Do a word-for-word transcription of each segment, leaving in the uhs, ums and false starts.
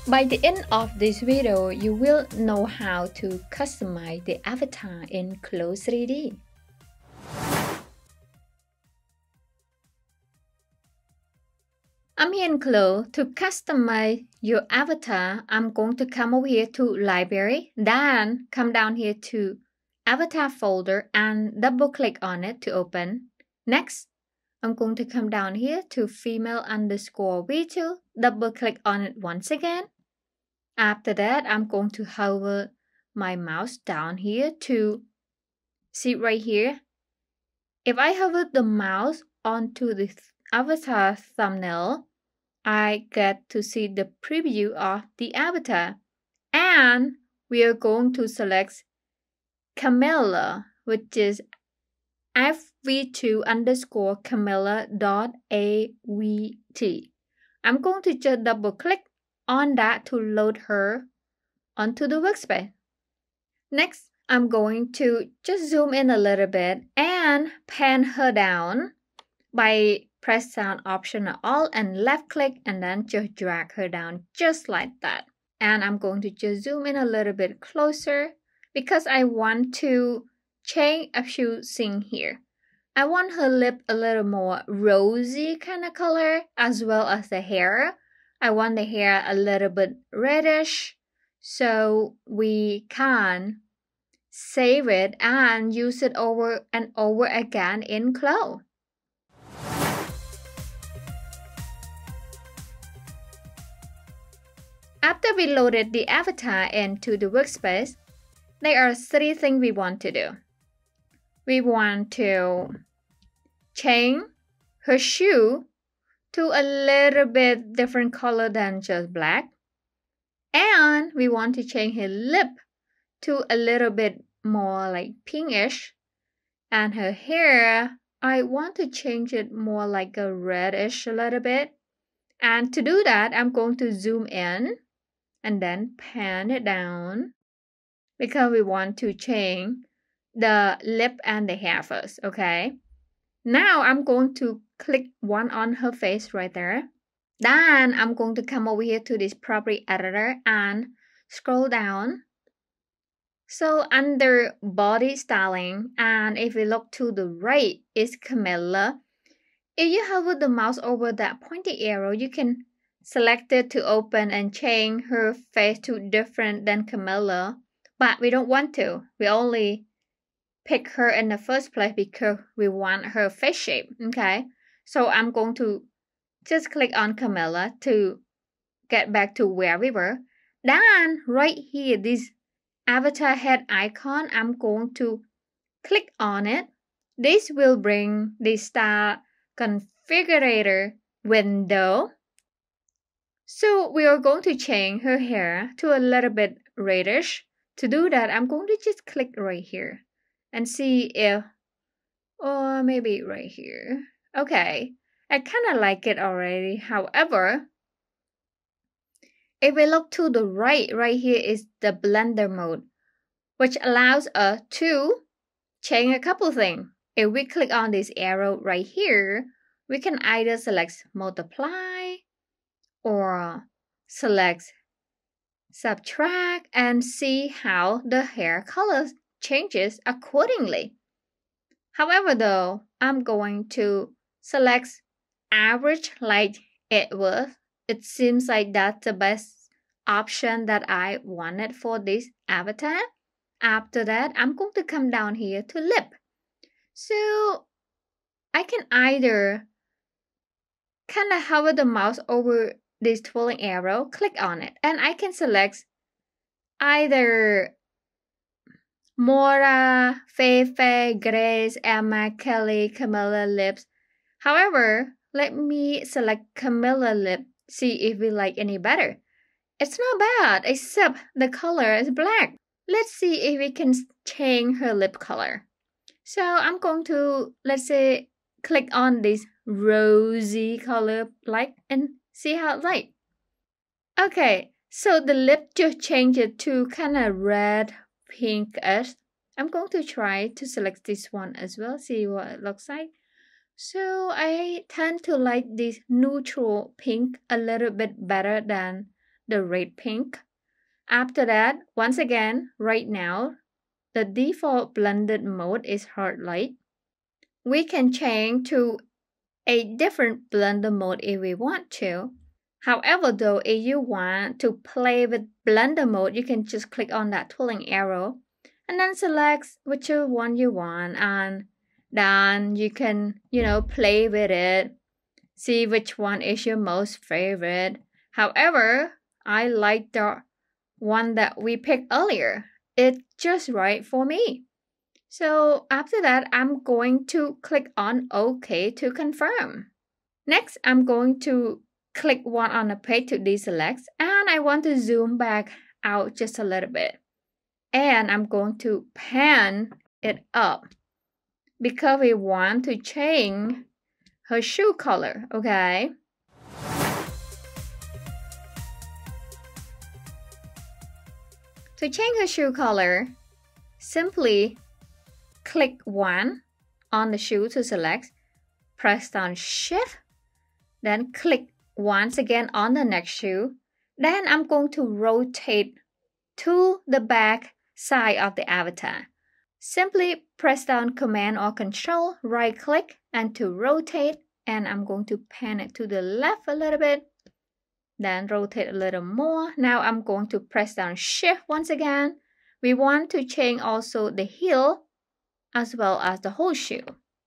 By the end of this video, you will know how to customize the avatar in Clo three D. I'm here in Clo. To customize your avatar, I'm going to come over here to Library, then come down here to Avatar folder and double click on it to open. Next, I'm going to come down here to female underscore V two, double click on it once again. After that, I'm going to hover my mouse down here to see right here. If I hover the mouse onto the avatar thumbnail, I get to see the preview of the avatar. And we are going to select Camilla, which is F V two underscore Camilla dot A V T. I'm going to just double click on that to load her onto the workspace. Next, I'm going to just zoom in a little bit and pan her down by press down Option Alt and left click and then just drag her down just like that. And I'm going to just zoom in a little bit closer because I want to change a few things here. I want her lip a little more rosy kind of color as well as the hair. I want the hair a little bit reddish so we can save it and use it over and over again in Clo. After we loaded the avatar into the workspace, there are three things we want to do. We want to change her shoe to a little bit different color than just black. And we want to change her lip to a little bit more like pinkish. And her hair, I want to change it more like a reddish a little bit. And to do that, I'm going to zoom in and then pan it down because we want to change the lip and the hair first, okay? Now I'm going to click one on her face right there. Then I'm going to come over here to this property editor and scroll down. So under body styling, and if we look to the right, is Camilla. If you hover the mouse over that pointy arrow, you can select it to open and change her face to different than Camilla. But we don't want to. We only pick her in the first place because we want her face shape, okay? So I'm going to just click on Camilla to get back to where we were. Then right here, this avatar head icon, I'm going to click on it. This will bring the star configurator window. So we are going to change her hair to a little bit reddish. To do that, I'm going to just click right here and see if, or maybe right here. Okay, I kind of like it already. However, if we look to the right, right here is the blender mode, which allows us to change a couple things. If we click on this arrow right here, we can either select multiply or select subtract and see how the hair color changes accordingly. However, though, I'm going to select average like it was. It seems like that's the best option that I wanted for this avatar. After that, I'm going to come down here to lip. So I can either kind of hover the mouse over this twirling arrow, click on it, and I can select either Mora, Feifei, Grace, Emma, Kelly, Camilla lips. However, let me select Camilla lip, see if we like any better. It's not bad, except the color is black. Let's see if we can change her lip color. So I'm going to, let's say, click on this rosy color like and see how it's like. Okay, so the lip just changed it to kind of red pinkish. I'm going to try to select this one as well, see what it looks like. So I tend to like this neutral pink a little bit better than the red pink. After that, once again, right now, the default blended mode is hard light. We can change to a different blender mode if we want to. However, though, if you want to play with blender mode, you can just click on that twirling arrow and then select whichever one you want, and then you can, you know, play with it, see which one is your most favorite. However, I like the one that we picked earlier. It's just right for me. So after that, I'm going to click on OK to confirm. Next, I'm going to click one on the page to deselect, and I want to zoom back out just a little bit. And I'm going to pan it up because we want to change her shoe color, okay? To change her shoe color, simply click one on the shoe to select, press down Shift, then click once again on the next shoe. Then I'm going to rotate to the back side of the avatar. Simply press down Command or Control, right click, and to rotate, and I'm going to pan it to the left a little bit, then rotate a little more. Now I'm going to press down Shift once again. We want to change also the heel as well as the whole shoe.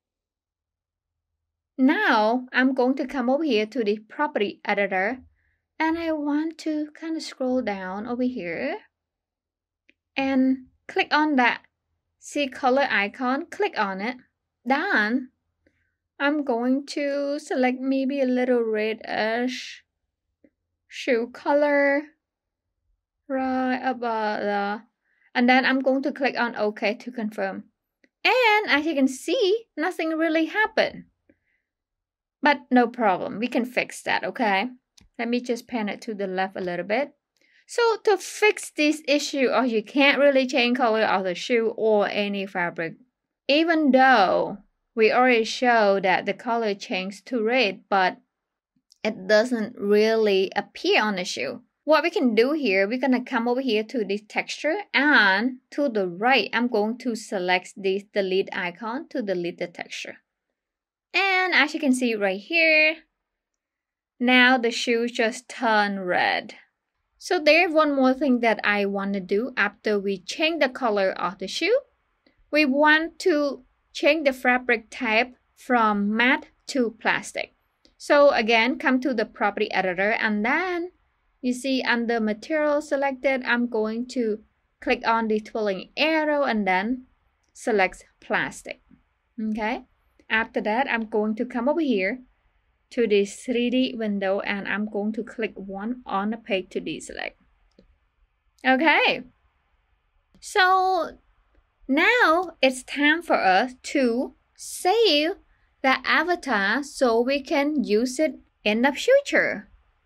Now I'm going to come over here to the property editor, and I want to kind of scroll down over here and click on that see color icon, click on it. Then I'm going to select maybe a little reddish shoe color right about there, and then I'm going to click on OK to confirm. And as you can see, nothing really happened. But no problem, we can fix that, okay? Let me just pan it to the left a little bit. So to fix this issue, or you can't really change color of the shoe or any fabric, even though we already showed that the color changed to red, but it doesn't really appear on the shoe. What we can do here, we're gonna come over here to this texture, and to the right, I'm going to select this delete icon to delete the texture. And as you can see right here, now the shoe just turned red. So there's one more thing that I want to do after we change the color of the shoe. We want to change the fabric type from matte to plastic. So again, come to the property editor, and then you see under material selected, I'm going to click on the twirling arrow and then select plastic. Okay. After that, I'm going to come over here to this three D window, and I'm going to click one on the page to deselect. Okay, so now it's time for us to save the avatar so we can use it in the future.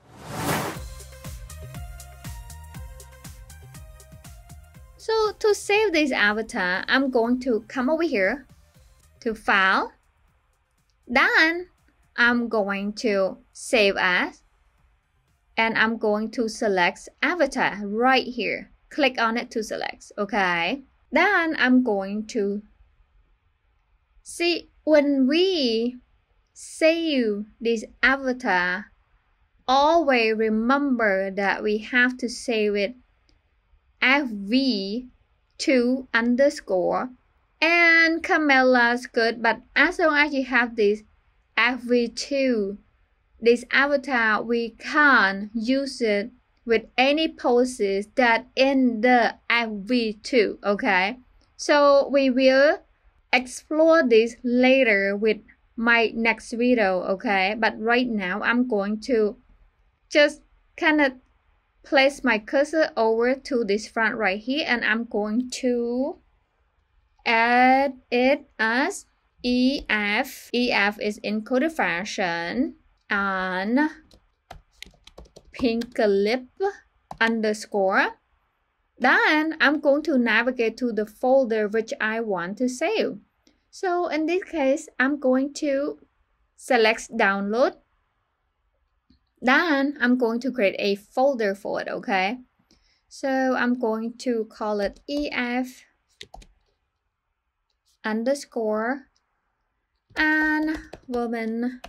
So to save this avatar, I'm going to come over here to File. Then I'm going to save as, and I'm going to select avatar right here. Click on it to select, okay? Then I'm going to see when we save this avatar, always remember that we have to save it F V two underscore, and Camella's good, but as long as you have this F V two, this avatar, we can't use it with any poses that in the F V two, okay? So we will explore this later with my next video, okay? But right now, I'm going to just kind of place my cursor over to this front right here, and I'm going to add it as E F. E F is encoded fashion, and pink lip underscore. Then I'm going to navigate to the folder which I want to save. So in this case, I'm going to select download. Then I'm going to create a folder for it, okay? So I'm going to call it E F underscore and woman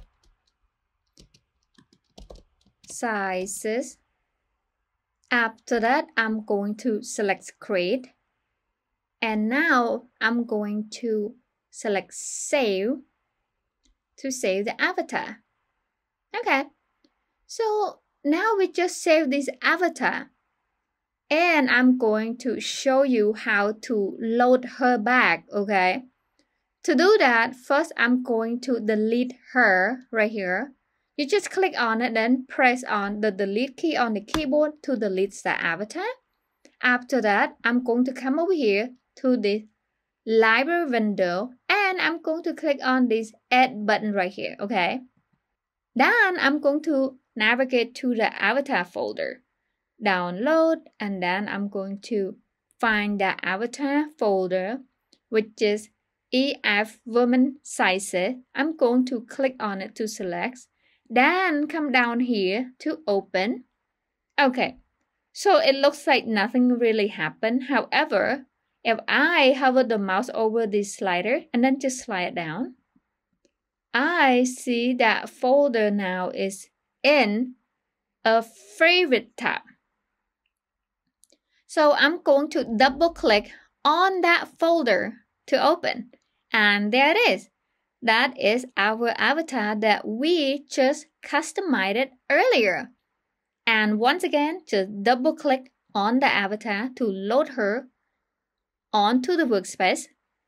sizes. After that, I'm going to select create. And now I'm going to select save to save the avatar. Okay, so now we just save this avatar. And I'm going to show you how to load her back, okay? To do that, first I'm going to delete her right here. You just click on it, then press on the delete key on the keyboard to delete the avatar. After that, I'm going to come over here to the library window and I'm going to click on this add button right here, okay? Then I'm going to navigate to the avatar folder, download, and then I'm going to find the avatar folder, which is E F woman sizes. I'm going to click on it to select, then come down here to open. Okay, so it looks like nothing really happened. However, if I hover the mouse over this slider and then just slide it down, I see that folder now is in a favorite tab. So I'm going to double click on that folder to open. And there it is. That is our avatar that we just customized earlier. And once again, just double click on the avatar to load her onto the workspace.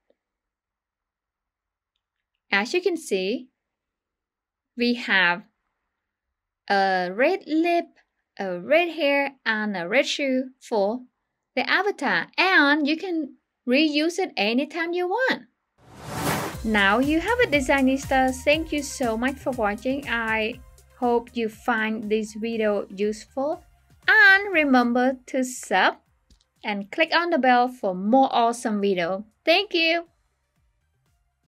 As you can see, we have a red lip, a red hair, and a red shoe for the avatar. And you can reuse it anytime you want. Now you have it, Designistas. Thank you so much for watching. I hope you find this video useful. And remember to sub and click on the bell for more awesome videos. Thank you.